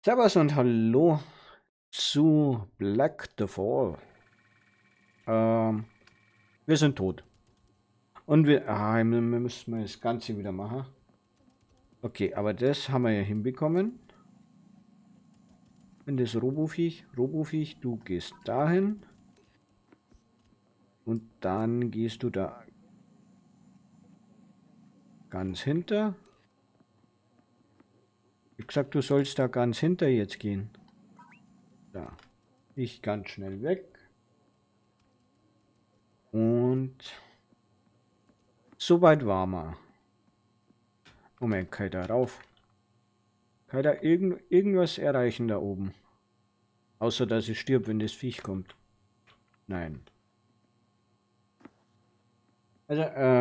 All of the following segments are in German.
Servus und hallo zu Black the Fall. Ähm, wir sind tot. Und wir müssen das Ganze wieder machen. Okay, aber das haben wir ja hinbekommen. Und das Roboviech, du gehst dahin. Und dann gehst du da ganz hinter. Ich gesagt, du sollst da ganz hinter jetzt gehen. Da. Ich ganz schnell weg. Und soweit war man. Moment, kann ich da rauf? Kann ich da irgendwas erreichen da oben? Außer dass ich stirb, wenn das Viech kommt. Nein. Also,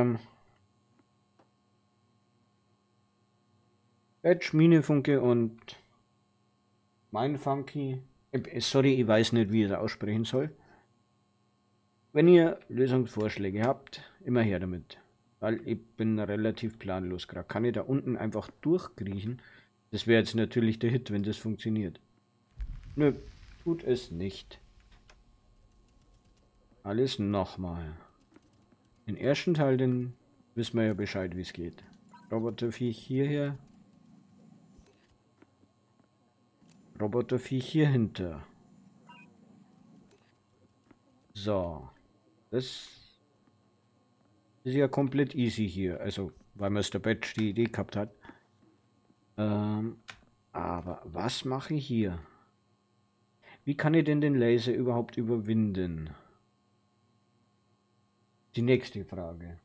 Edge, Minefunke und Mindfunky. Sorry, ich weiß nicht, wie ich es aussprechen soll. Wenn ihr Lösungsvorschläge habt, immer her damit. Weil ich bin relativ planlos gerade. Kann ich da unten einfach durchkriechen? Das wäre jetzt natürlich der Hit, wenn das funktioniert. Nö, tut es nicht. Alles nochmal. Den ersten Teil, den wissen wir ja Bescheid, wie es geht. Roboterviech hierher. Roboterviech hier hinter. So. Das ist ja komplett easy hier. Also, weil Mr. Batch die Idee gehabt hat. Aber was mache ich hier? Wie kann ich denn den Laser überhaupt überwinden? Die nächste Frage.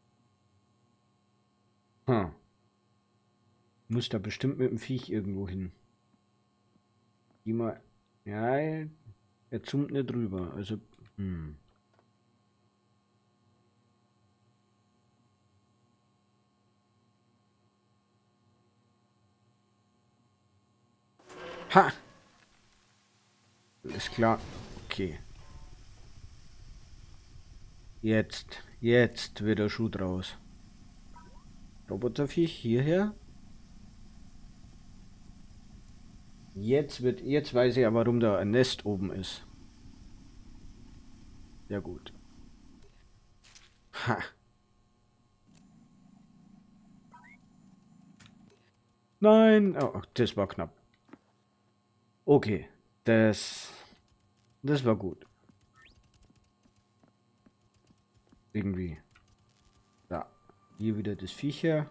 Hm. Muss da bestimmt mit dem Viech irgendwo hin. Die mal. Ja, er zoomt nicht drüber. Also, Ha! Ist klar. Okay. Jetzt wird der Schuh draus. Roboterviech hierher. Jetzt weiß ich ja, warum da ein Nest oben ist. Ja gut. Ha. Nein, oh, das war knapp. Okay, das war gut. Irgendwie. Da, hier wieder das Viecher.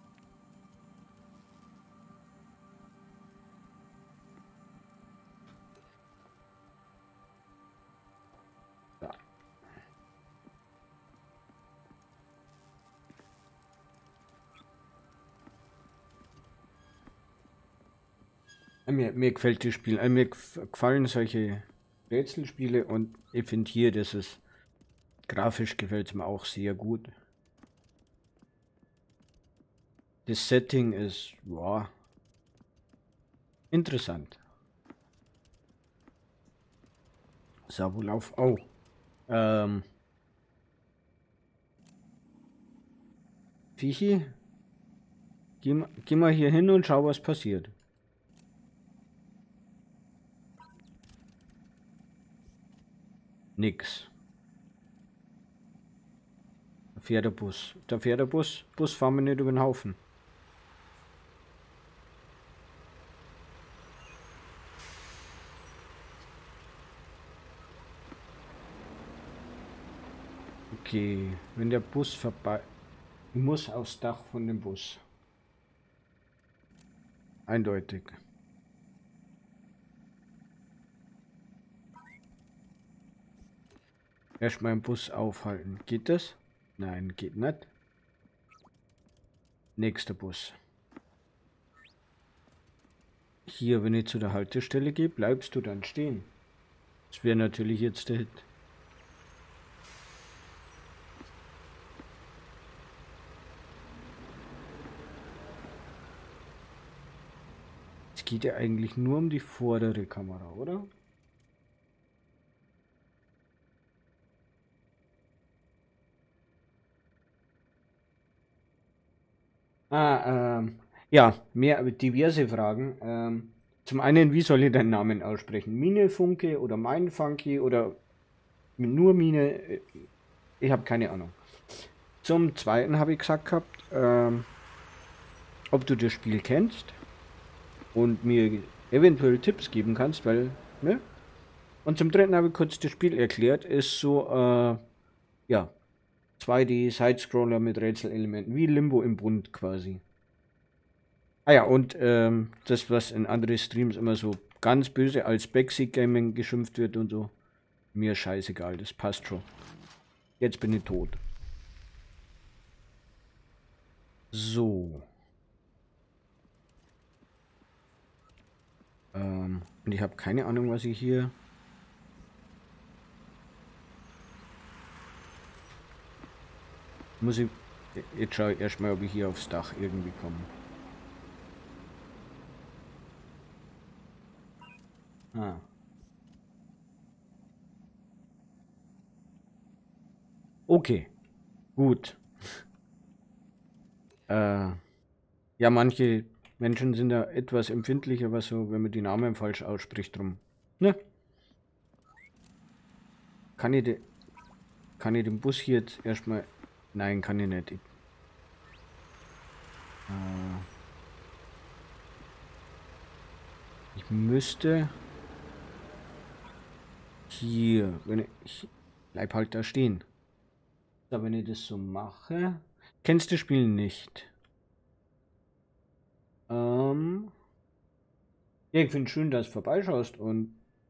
Da. Mir gefällt das Spiel. Mir gefallen solche Rätselspiele und ich finde hier, dass es grafisch gefällt mir auch sehr gut. Das Setting ist, ja, interessant. Sabulauf. Oh. Viechi, geh mal hier hin und schau, was passiert. Nix. Da fährt der Bus. Da fährt der Bus. Bus fahren wir nicht über den Haufen. Okay, wenn der Bus vorbei... Ich muss aufs Dach von dem Bus. Eindeutig. Erstmal im Bus aufhalten. Geht das? Nein, geht nicht. Nächster Bus. Hier, wenn ich zu der Haltestelle gehe, bleibst du dann stehen. Das wäre natürlich jetzt der Hit. Es geht ja eigentlich nur um die vordere Kamera, oder? Ja, diverse Fragen. Zum einen, wie soll ich deinen Namen aussprechen? Mine Funke oder Mein Funky oder nur Mine? Ich habe keine Ahnung. Zum zweiten habe ich gesagt gehabt, ob du das Spiel kennst und mir eventuell Tipps geben kannst, weil, ne? Und zum dritten habe ich kurz das Spiel erklärt. Ist so, ja, 2D-Sidescroller mit Rätselelementen, wie Limbo im Bund quasi. Ah ja, und das, was in anderen Streams immer so ganz böse als Backseat Gaming geschimpft wird und so, mir scheißegal, das passt schon. Jetzt bin ich tot. So. Und ich habe keine Ahnung, was ich hier... Muss ich... Jetzt schaue ich erstmal, ob ich hier aufs Dach irgendwie komme. Ah. Okay, gut. Ja, manche Menschen sind da etwas empfindlicher, was so, wenn man die Namen falsch ausspricht, drum. Ne? Kann ich, kann ich den Bus hier jetzt erstmal... Nein, kann ich nicht. Ich müsste... Hier, wenn ich... Bleib halt da stehen. Aber wenn ich das so mache... Kennst du das Spiel nicht? Ja, ich finde schön, dass du vorbeischaust und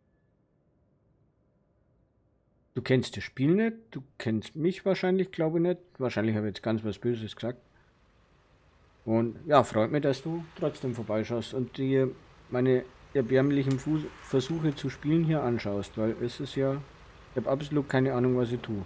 du kennst das Spiel nicht, du kennst mich wahrscheinlich, glaube ich nicht. Wahrscheinlich habe ich jetzt ganz was Böses gesagt. Und ja, freut mich, dass du trotzdem vorbeischaust und dir meine erbärmlichen Versuche zu spielen hier anschaust, weil es ist ja, ich habe absolut keine Ahnung, was ich tue.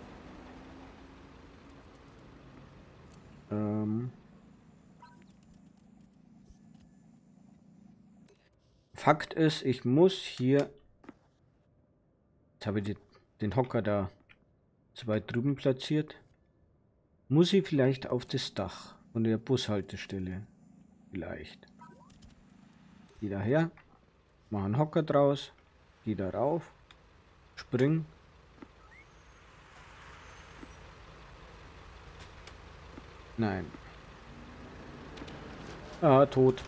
Fakt ist, ich muss hier, jetzt habe ich den Hocker da so weit drüben platziert, muss ich vielleicht auf das Dach von der Bushaltestelle, vielleicht. Geh daher, mach einen Hocker draus, geh da rauf, spring. Nein. Ah, tot.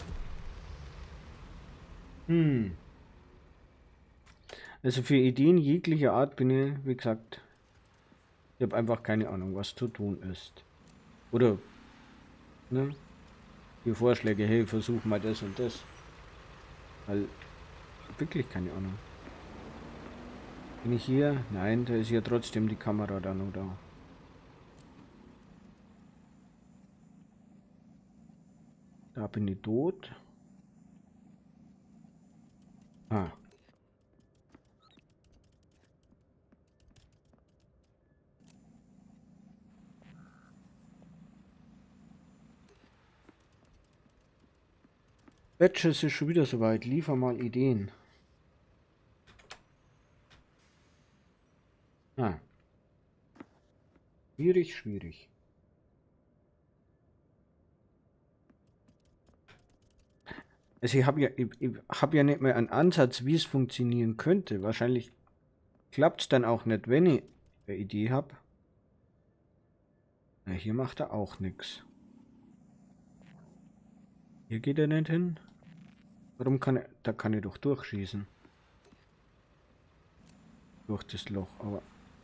Also für Ideen jeglicher Art bin ich, wie gesagt, ich habe einfach keine Ahnung, was zu tun ist. Oder, ne, die Vorschläge, hey, versuch mal das und das. Weil, wirklich keine Ahnung. Bin ich hier? Nein, da ist ja trotzdem die Kamera dann, oder? Da bin ich tot. Ah. Batches ist schon wieder soweit. Liefer mal Ideen. Ah. Schwierig, schwierig. Also ich hab ja nicht mehr einen Ansatz, wie es funktionieren könnte. Wahrscheinlich klappt es dann auch nicht, wenn ich eine Idee habe. Na, hier macht er auch nichts. Hier geht er nicht hin. Warum kann er... Da kann ich doch durchschießen. Durch das Loch, aber...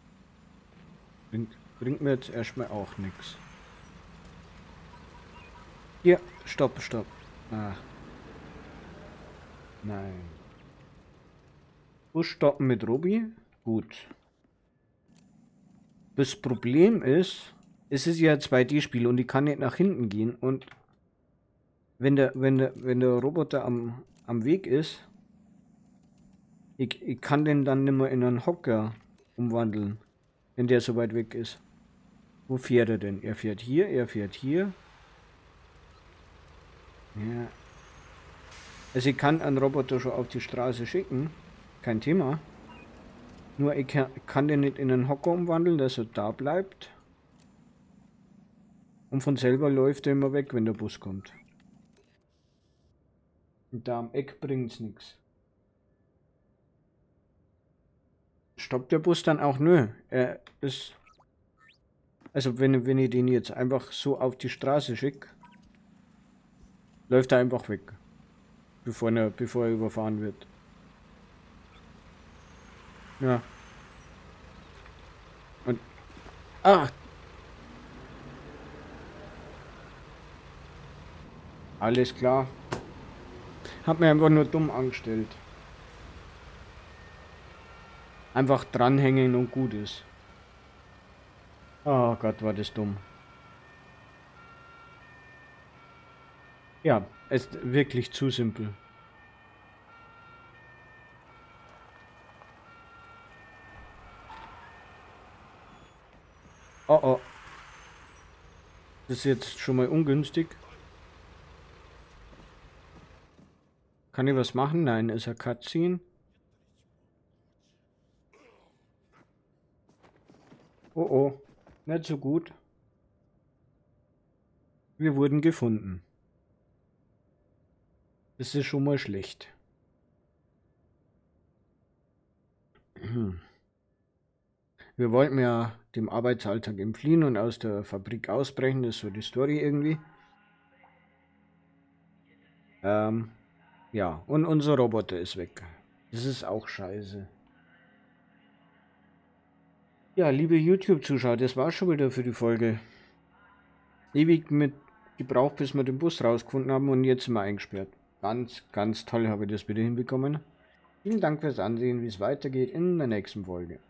Bringt mir jetzt erstmal auch nichts. Hier, stopp, stopp. Ah. Nein. Bus stoppen mit Robi? Gut. Das Problem ist, es ist ja ein 2D-Spiel und ich kann nicht nach hinten gehen und wenn der Roboter am Weg ist, ich kann den dann nicht mehr in einen Hocker umwandeln, wenn der so weit weg ist. Wo fährt er denn? Er fährt hier, er fährt hier. Ja. Also ich kann einen Roboter schon auf die Straße schicken, kein Thema. Nur ich kann den nicht in einen Hocker umwandeln, dass er da bleibt. Und von selber läuft er immer weg, wenn der Bus kommt. Und da am Eck bringt's nichts. Stoppt der Bus dann auch? Nö. Er ist. Also wenn ich den jetzt einfach so auf die Straße schicke, läuft er einfach weg. Bevor er überfahren wird. Ja. Und. Ach! Alles klar. Hab mir einfach nur dumm angestellt. Einfach dranhängen und gut ist. Oh Gott, war das dumm. Ja, es ist wirklich zu simpel. Oh oh. Das ist jetzt schon mal ungünstig. Kann ich was machen? Nein, ist ein Cutscene. Oh oh. Nicht so gut. Wir wurden gefunden. Das ist schon mal schlecht. Wir wollten ja dem Arbeitsalltag entfliehen und aus der Fabrik ausbrechen. Das ist so die Story irgendwie. Ja, und unser Roboter ist weg. Das ist auch scheiße. Ja, liebe YouTube-Zuschauer, das war schon wieder für die Folge. Ewig mit gebraucht, bis wir den Bus rausgefunden haben und jetzt sind wir eingesperrt. Ganz, ganz toll habe ich das wieder hinbekommen. Vielen Dank fürs Ansehen, wie es weitergeht in der nächsten Folge.